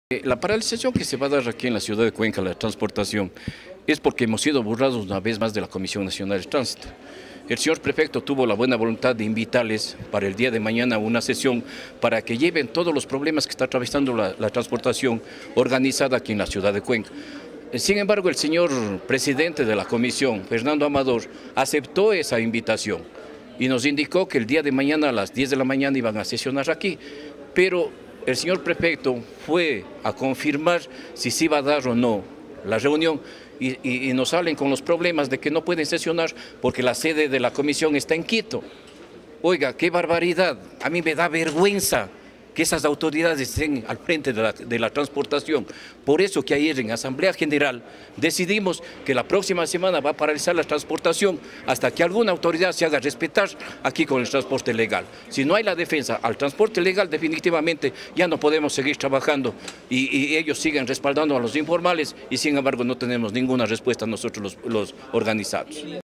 La paralización que se va a dar aquí en la ciudad de Cuenca, la transportación, es porque hemos sido borrados una vez más de la Comisión Nacional de Tránsito. El señor prefecto tuvo la buena voluntad de invitarles para el día de mañana a una sesión para que lleven todos los problemas que está atravesando la transportación organizada aquí en la ciudad de Cuenca. Sin embargo, el señor presidente de la comisión, Fernando Amador, aceptó esa invitación y nos indicó que el día de mañana a las 10 de la mañana iban a sesionar aquí, pero el señor prefecto fue a confirmar si se iba a dar o no la reunión y nos salen con los problemas de que no pueden sesionar porque la sede de la comisión está en Quito. Oiga, qué barbaridad, a mí me da vergüenza que esas autoridades estén al frente de la transportación. Por eso que ayer en Asamblea General decidimos que la próxima semana va a paralizar la transportación hasta que alguna autoridad se haga respetar aquí con el transporte legal. Si no hay la defensa al transporte legal, definitivamente ya no podemos seguir trabajando y ellos siguen respaldando a los informales y sin embargo no tenemos ninguna respuesta nosotros los organizados.